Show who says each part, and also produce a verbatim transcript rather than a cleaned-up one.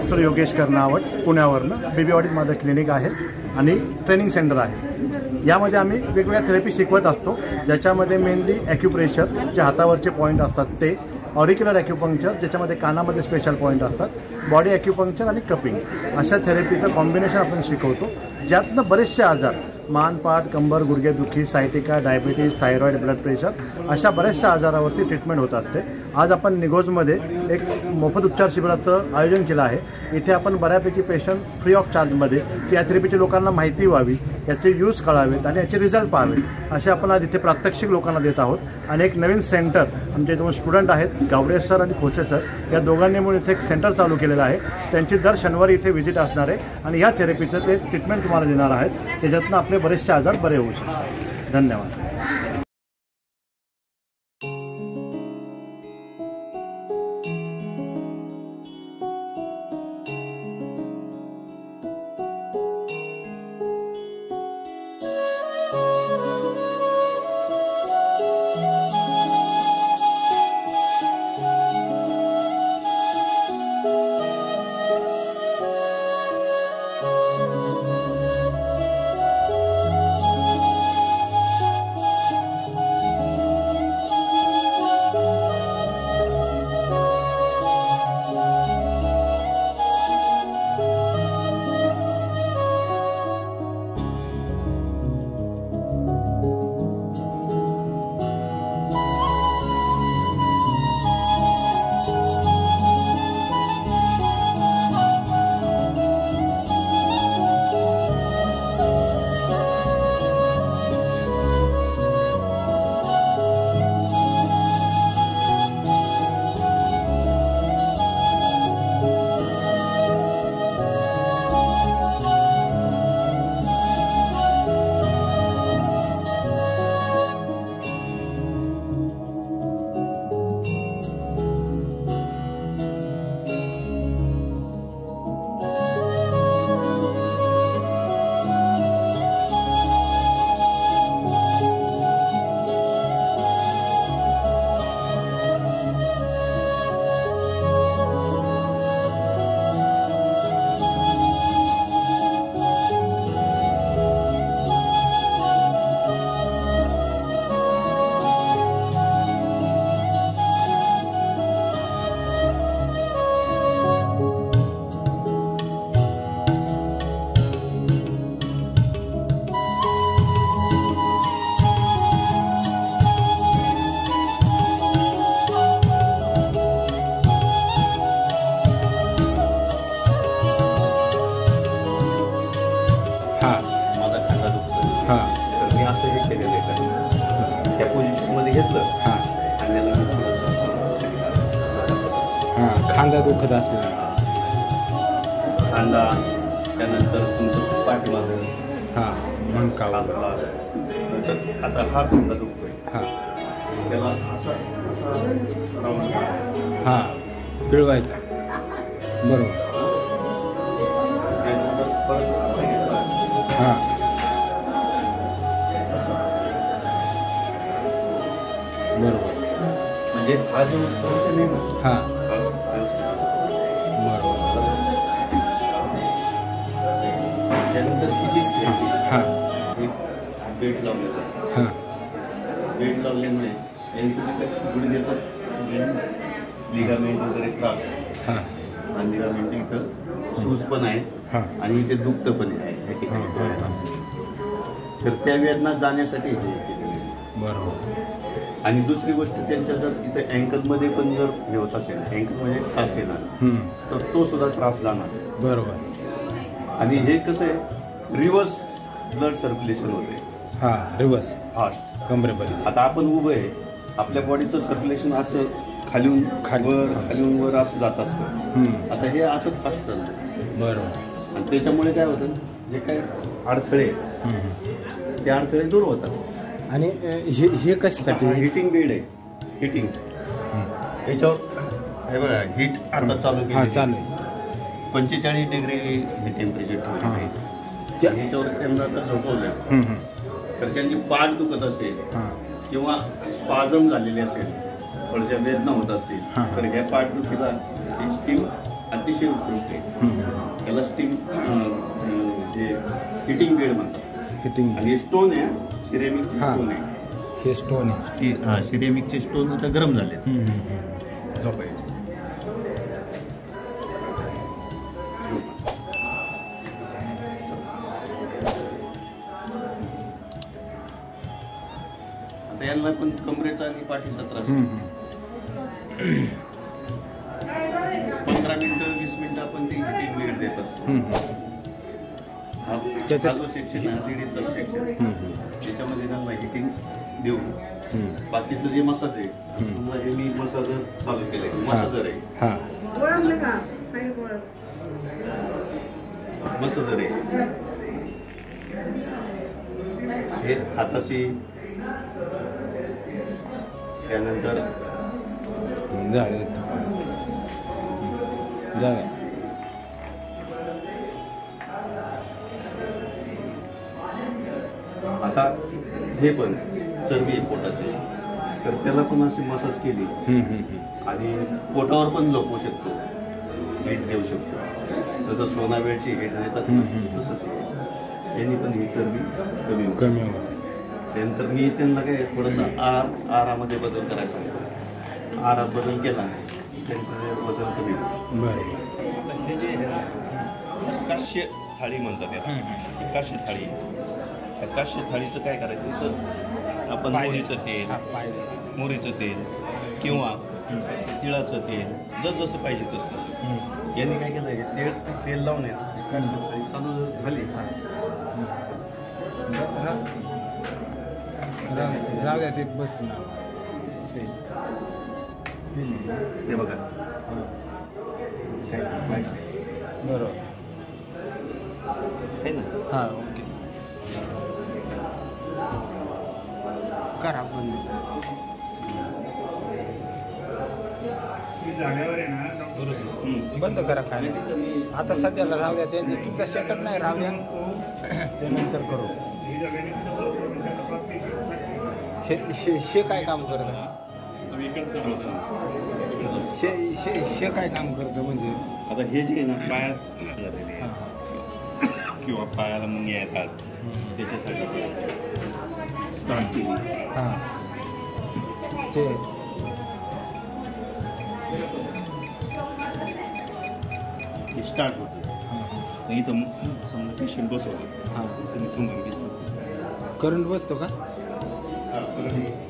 Speaker 1: Doctor Yogesh Karnawat पुण्यावरनं बेबीवाडीत माझं क्लिनिक आहे आणि ट्रेनिंग सेंटर आहे। यामध्ये आम्ही वेगवेगळ्या थेरपी शिकवत असतो, ज्याच्यामध्ये मेनली ॲक्युप्रेशर जे हातावरचे पॉईंट असतात ते, ऑरिक्युलर ॲक्युपंक्चर ज्याच्यामध्ये कानामध्ये स्पेशल पॉईंट असतात, बॉडी ॲक्युपंक्चर आणि कपिंग अशा थेरपीचं कॉम्बिनेशन आपण शिकवतो, ज्यातनं बरेचसे आजार मानपाट कंबर गुडघेदुखी sciatica diabetes thyroid blood pressure अशा बऱ्याचशा आजारावरती ट्रीटमेंट होत असते। आज आपण निगोजमध्ये एक मोफत उपचार शिबिराचं आयोजन केलं आहे। इथे आपण बऱ्यापैकी पेशंट फ्री ऑफ चार्जमध्ये की या थेरपीची लोकांना माहिती व्हावी, याचे यूज कळावेत आणि याचे रिझल्ट पाहावेत असे आपण आज इथे प्रात्यक्षिक लोकांना देत आहोत। आणि एक नवीन सेंटर आमचे दोन स्टुडंट आहेत गावडे सर आणि खोसे सर, या दोघांनी मिळून इथे एक सेंटर चालू केलेलं आहे। त्यांची दर शनिवारी इथे व्हिजिट असणार आहे आणि ह्या थेरपीचं ते ट्रीटमेंट तुम्हाला देणार आहेत, त्याच्यातनं आपले बरेचसे आजार बरे होऊ शकतात। धन्यवाद।
Speaker 2: त्या पोझिशनमध्ये घेतलं हां
Speaker 3: हां खांदा दुखत असलेला
Speaker 2: खांदा, त्यानंतर तुमचं पाठीमागं
Speaker 3: हां मणका
Speaker 2: आता हा खांदा दुखतोय
Speaker 3: हां
Speaker 2: त्याला असा असा
Speaker 3: हां पिळवायचा बरोबर
Speaker 2: त्यानंतर परत असं घेतलं
Speaker 3: हां बरोबर
Speaker 2: म्हणजे हा जो उत्तर नाही ना
Speaker 3: हां
Speaker 2: त्यानंतर किती
Speaker 3: हां
Speaker 2: एक बेट लावलेला
Speaker 3: हां
Speaker 2: बेट लावल्यामुळे गुडघ्याचा लिगामेंट वगैरे त्रास
Speaker 3: हां
Speaker 2: आणि लिगामेंट इथं शूज पण आहे
Speaker 3: हां
Speaker 2: आणि इथे दुखतं पण आहे या ठिकाणी तर त्या वेदना जाण्यासाठी हे केलेलं
Speaker 3: बरोबर।
Speaker 2: आणि दुसरी गोष्ट त्यांच्या जर इथे अँकलमध्ये पण जर हे होत असेल अँकलमध्ये टाच येणार तर तो सुद्धा त्रास जाणार
Speaker 3: बरोबर।
Speaker 2: आणि हे कसं आहे रिव्हर्स ब्लड सर्क्युलेशन होते
Speaker 3: हां रिव्हर्स
Speaker 2: फास्ट
Speaker 3: कमरेपर्यंत।
Speaker 2: आता आपण उभं आहे आपल्या बॉडीचं सर्क्युलेशन असं खालून वर खालून वर असं जात असतं, आता हे असं फास्ट चालतं
Speaker 3: बरोबर।
Speaker 2: आणि त्याच्यामुळे काय होतं जे काय अडथळे ते अडथळे दूर होतात।
Speaker 3: आणि हे हे कशासाठी
Speaker 2: हिटिंग बेड आहे हिटिंग याच्यावर हे बघा हीट आता चालू
Speaker 3: हां
Speaker 2: केली
Speaker 3: चालू आहे
Speaker 2: पंचेचाळीस डिग्री हे टेम्परेचर ठेवलं आहे ह्याच्यावर त्यांना आता झोपवलं तर त्यांची पाठ दुखत असेल किंवा स्पाझम झालेली असेल थोड्याशा वेदना होत असतील तर ह्या पाठदुखीला ही स्टीम अतिशय उत्कृष्ट आहे. त्याला स्टीम जे हिटिंग बेड म्हणतात.
Speaker 3: फिटिंग
Speaker 2: आणि स्टोन आहे, सिरेमिकचे
Speaker 3: हा.
Speaker 2: स्टोन आहे.
Speaker 3: हे स्टोन आहे.
Speaker 2: स्टी- हा, सिरेमिकचे स्टोन आता गरम झाले झोपायचे. आता यांना पण कमरेचा आणि पाठीचा त्रास आहे. पंधरा मिनिटं वीस मिनिटं आपण ती हिटिंग बेड देत असतो. हा
Speaker 3: त्याच्यात-
Speaker 2: हा जो सेक्शन आहे लेडीजचा सेक्शन आहे, त्याच्यामध्ये त्यांना हिटिंग देऊन बाकीचं जे मसाज आहे, समजा हे मी मसाजर चालू केलंय, मसाजर आहे,
Speaker 3: हा
Speaker 4: ओळखलं का काही ओळख
Speaker 2: मसाजर आहे, हे हाताची, त्यानंतर
Speaker 3: झालं झालं
Speaker 2: आता हे पण चरबी आहे पोटाची, तर त्याला पण अशी मसाज केली आणि पोटावर पण झोपू शकतो, हीट देऊ शकतो. जसं सोना वेळची हीट देतात तसंच यांनी पण ही चरबी कमी होते.
Speaker 3: कमी होतं.
Speaker 2: त्यानंतर मी त्यांना काय थोडंसं आर आरामध्ये बदल करायला सांगतो. आरात बदल केला त्यांचं वजन कमी होतं.
Speaker 3: बरोबर.
Speaker 2: आता हे जे आहे ना, काश्य थाळी म्हणतात याला, ही काश्य थाळी आहे. त्या काश्य थाळीचं काय करायचं तर आपण मोहरीचं तेल,
Speaker 3: हा, पाहिजे.
Speaker 2: मोहरीचं तेल किंवा तिळाचं तेल, जसं जसं पाहिजे तसं तसं यांनी काय केलं, हे तेल तेल लावून आहे ना, काश्य थाळी चालू जर झाली
Speaker 3: राहू द्या ते बस ना.
Speaker 2: हे बघा
Speaker 3: बरोबर.
Speaker 2: आहे ना.
Speaker 3: हा ओके. करा बंद.
Speaker 2: हम्म.
Speaker 3: बंद करा काय.
Speaker 2: आणि तिथं मी
Speaker 3: आता सध्याला राहू द्या. त्यांचे तुमचा सेटअप नाही राहू द्या, ते नंतर करू. शे शे शे काय काम करतं?
Speaker 2: तुम्ही इकडचं बोलता ना.
Speaker 3: शे शे शे काय काम करतं म्हणजे?
Speaker 2: आता हे जे आहे ना, पायात झालेले आहे किंवा पायाला मुंग्या येतात, त्याच्यासाठी स्टार्ट केली.
Speaker 3: हां ते
Speaker 2: हे स्टार्ट होतं. इथं समजा पेशंट बसवतो,
Speaker 3: हां
Speaker 2: तुम्ही थांबून घेतो.
Speaker 3: करंट बसतो का?
Speaker 2: हा, परत